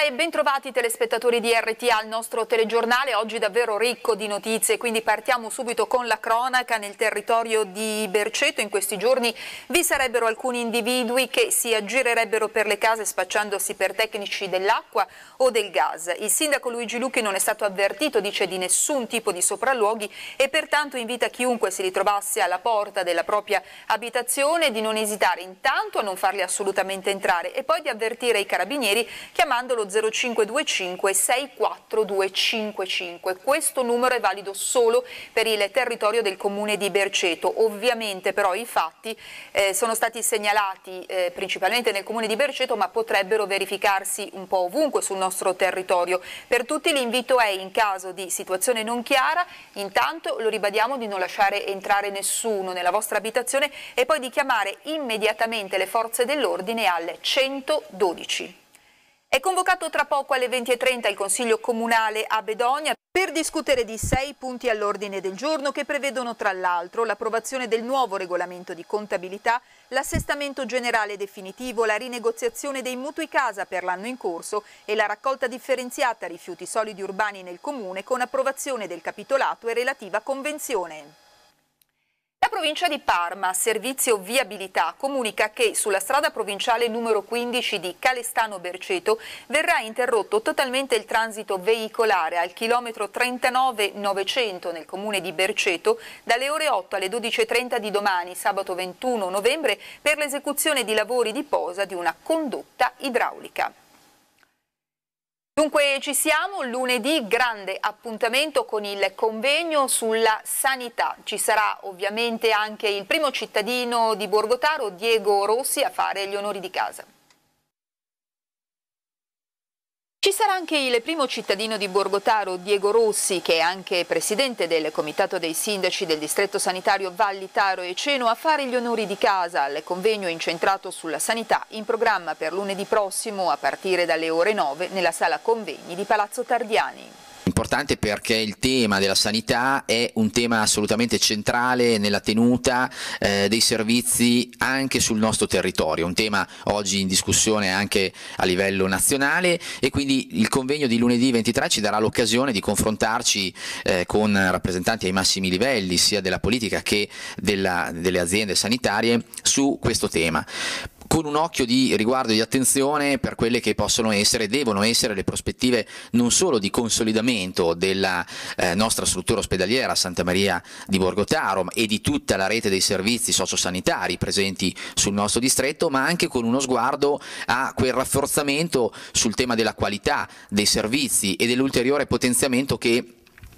e bentrovati telespettatori di RTA al nostro telegiornale, oggi davvero ricco di notizie, quindi partiamo subito con la cronaca. Nel territorio di Berceto in questi giorni vi sarebbero alcuni individui che si aggirerebbero per le case spacciandosi per tecnici dell'acqua o del gas. Il sindaco Luigi Lucchi non è stato avvertito, dice, di nessun tipo di sopralluoghi e pertanto invita chiunque si ritrovasse alla porta della propria abitazione di non esitare intanto a non farli assolutamente entrare e poi di avvertire i carabinieri chiamando lo 0525 64255. Questo numero è valido solo per il territorio del comune di Berceto. Ovviamente però i fatti sono stati segnalati principalmente nel comune di Berceto, ma potrebbero verificarsi un po' ovunque sul nostro territorio. Per tutti l'invito è, in caso di situazione non chiara, intanto lo ribadiamo, di non lasciare entrare nessuno nella vostra abitazione e poi di chiamare immediatamente le forze dell'ordine al 112. È convocato tra poco alle 20:30 il Consiglio Comunale a Bedonia per discutere di 6 punti all'ordine del giorno che prevedono tra l'altro l'approvazione del nuovo regolamento di contabilità, l'assestamento generale definitivo, la rinegoziazione dei mutui casa per l'anno in corso e la raccolta differenziata rifiuti solidi urbani nel Comune con approvazione del capitolato e relativa convenzione. La provincia di Parma, servizio viabilità, comunica che sulla strada provinciale numero 15 di Calestano Berceto verrà interrotto totalmente il transito veicolare al chilometro 39,900 nel comune di Berceto dalle ore 8 alle 12:30 di domani, sabato 21 novembre, per l'esecuzione di lavori di posa di una condotta idraulica. Dunque ci siamo, lunedì grande appuntamento con il convegno sulla sanità. Ci sarà ovviamente anche il primo cittadino di Borgotaro, Diego Rossi, a fare gli onori di casa. Ci sarà anche il primo cittadino di Borgotaro, Diego Rossi, che è anche presidente del Comitato dei Sindaci del Distretto Sanitario Valli Taro e Ceno, a fare gli onori di casa al convegno incentrato sulla sanità, in programma per lunedì prossimo a partire dalle ore 9 nella sala convegni di Palazzo Tardiani. Importante perché il tema della sanità è un tema assolutamente centrale nella tenuta dei servizi anche sul nostro territorio, un tema oggi in discussione anche a livello nazionale, e quindi il convegno di lunedì 23 ci darà l'occasione di confrontarci con rappresentanti ai massimi livelli sia della politica che delle aziende sanitarie su questo tema, con un occhio di riguardo e di attenzione per quelle che possono essere, devono essere le prospettive non solo di consolidamento della nostra struttura ospedaliera Santa Maria di Borgotaro e di tutta la rete dei servizi sociosanitari presenti sul nostro distretto, ma anche con uno sguardo a quel rafforzamento sul tema della qualità dei servizi e dell'ulteriore potenziamento che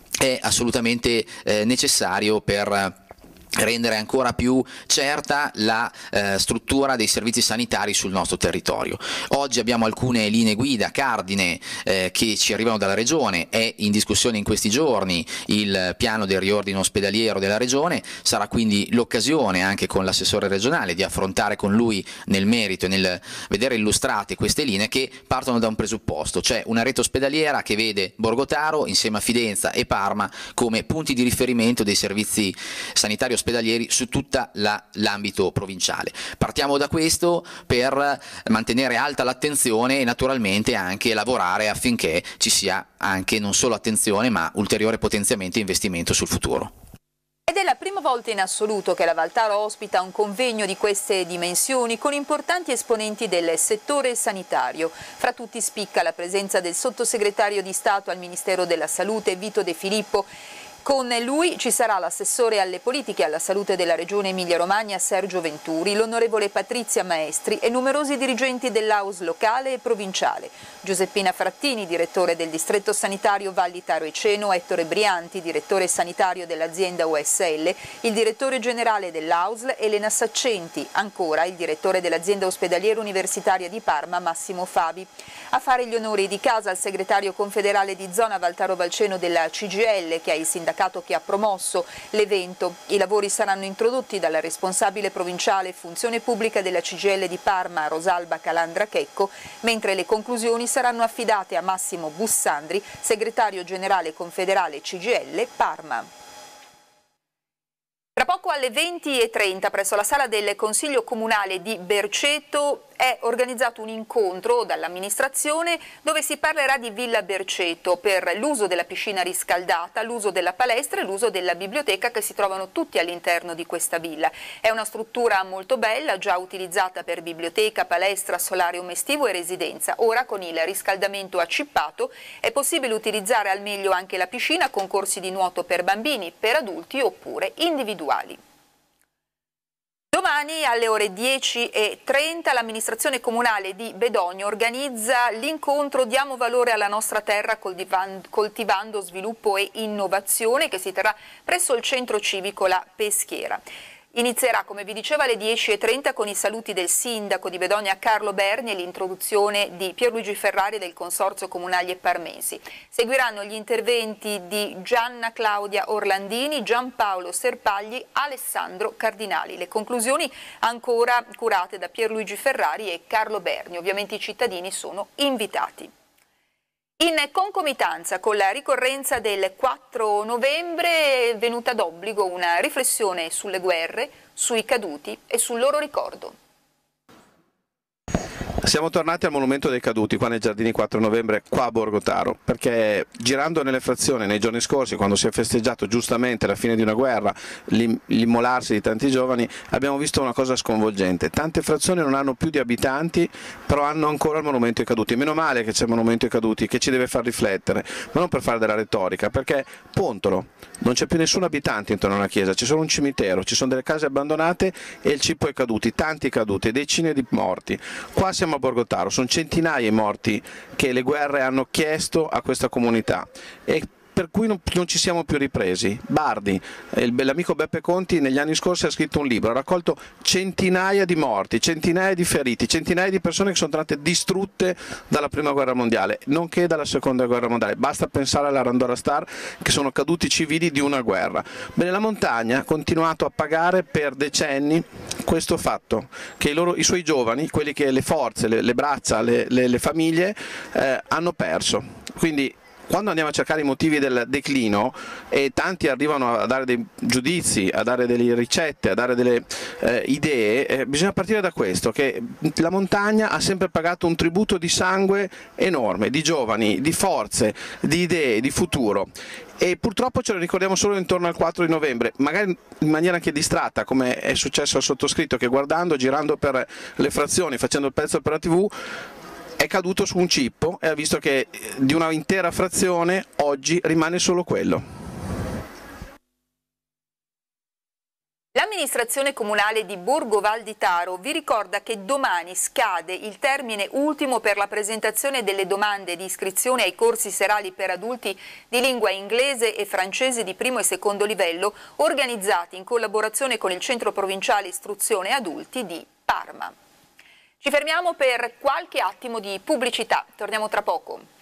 è assolutamente necessario per rendere ancora più certa la struttura dei servizi sanitari sul nostro territorio. Oggi abbiamo alcune linee guida cardine che ci arrivano dalla Regione, è in discussione in questi giorni il piano del riordino ospedaliero della Regione, sarà quindi l'occasione anche con l'assessore regionale di affrontare con lui nel merito e nel vedere illustrate queste linee che partono da un presupposto, cioè una rete ospedaliera che vede Borgotaro insieme a Fidenza e Parma come punti di riferimento dei servizi sanitari ospedalieri su tutta l'ambito provinciale. Partiamo da questo per mantenere alta l'attenzione e naturalmente anche lavorare affinché ci sia anche non solo attenzione ma ulteriore potenziamento e investimento sul futuro. Ed è la prima volta in assoluto che la Valtaro ospita un convegno di queste dimensioni con importanti esponenti del settore sanitario. Fra tutti spicca la presenza del sottosegretario di Stato al Ministero della Salute Vito De Filippo. Con lui ci sarà l'assessore alle politiche e alla salute della Regione Emilia-Romagna Sergio Venturi, l'onorevole Patrizia Maestri e numerosi dirigenti dell'AUS locale e provinciale. Giuseppina Frattini, direttore del distretto sanitario Valli Taro e Ceno, Ettore Brianti, direttore sanitario dell'azienda USL, il direttore generale dell'AUSL Elena Saccenti, ancora il direttore dell'azienda ospedaliera universitaria di Parma Massimo Fabi. A fare gli onori di casa al segretario confederale di zona Valtaro Valceno della CGIL, che è il sindacato che ha promosso l'evento. I lavori saranno introdotti dalla responsabile provinciale funzione pubblica della CGIL di Parma, Rosalba Calandra Checco, mentre le conclusioni saranno affidate a Massimo Bussandri, segretario generale confederale CGIL Parma. Tra poco alle 20:30 presso la sala del Consiglio Comunale di Berceto è organizzato un incontro dall'amministrazione dove si parlerà di Villa Berceto per l'uso della piscina riscaldata, l'uso della palestra e l'uso della biblioteca che si trovano tutti all'interno di questa villa. È una struttura molto bella, già utilizzata per biblioteca, palestra, solarium estivo e residenza. Ora con il riscaldamento accippato è possibile utilizzare al meglio anche la piscina con corsi di nuoto per bambini, per adulti oppure individuali. Domani alle ore 10:30 l'amministrazione comunale di Bedogno organizza l'incontro Diamo valore alla nostra terra coltivando sviluppo e innovazione che si terrà presso il centro civico La Peschiera. Inizierà, come vi dicevo, alle 10:30 con i saluti del sindaco di Bedogno Carlo Berni e l'introduzione di Pierluigi Ferrari del Consorzio Comunali e Parmensi. Seguiranno gli interventi di Gianna Claudia Orlandini, Giampaolo Serpagli, Alessandro Cardinali. Le conclusioni ancora curate da Pierluigi Ferrari e Carlo Berni. Ovviamente i cittadini sono invitati. In concomitanza con la ricorrenza del 4 novembre è venuta d'obbligo una riflessione sulle guerre, sui caduti e sul loro ricordo. Siamo tornati al Monumento dei Caduti, qua nei Giardini 4 novembre, qua a Borgo Taro, perché girando nelle frazioni nei giorni scorsi, quando si è festeggiato giustamente la fine di una guerra, l'immolarsi di tanti giovani, abbiamo visto una cosa sconvolgente. Tante frazioni non hanno più di abitanti, però hanno ancora il Monumento ai Caduti. Meno male che c'è il Monumento ai Caduti, che ci deve far riflettere, ma non per fare della retorica, perché Pontolo non c'è più nessun abitante intorno alla chiesa, c'è solo un cimitero, ci sono delle case abbandonate e il cibo ai caduti, tanti caduti, decine di morti. Qua siamo a Borgo Taro, sono centinaia i morti che le guerre hanno chiesto a questa comunità e per cui non ci siamo più ripresi. Bardi, l'amico Beppe Conti, negli anni scorsi ha scritto un libro, ha raccolto centinaia di morti, centinaia di feriti, centinaia di persone che sono state distrutte dalla prima guerra mondiale, nonché dalla seconda guerra mondiale. Basta pensare alla Randora Star, che sono caduti civili di una guerra. Bene, la montagna ha continuato a pagare per decenni questo fatto, che i suoi giovani, quelli che le forze, le braccia, le famiglie hanno perso. Quindi quando andiamo a cercare i motivi del declino e tanti arrivano a dare dei giudizi, a dare delle ricette, a dare delle idee, bisogna partire da questo, che la montagna ha sempre pagato un tributo di sangue enorme, di giovani, di forze, di idee, di futuro. E purtroppo ce lo ricordiamo solo intorno al 4 di novembre, magari in maniera anche distratta, come è successo al sottoscritto, che guardando, girando per le frazioni, facendo il pezzo per la TV, è caduto su un cippo e ha visto che di una intera frazione oggi rimane solo quello. L'amministrazione comunale di Borgo Val di Taro vi ricorda che domani scade il termine ultimo per la presentazione delle domande di iscrizione ai corsi serali per adulti di lingua inglese e francese di primo e secondo livello organizzati in collaborazione con il Centro Provinciale Istruzione Adulti di Parma. Ci fermiamo per qualche attimo di pubblicità, torniamo tra poco.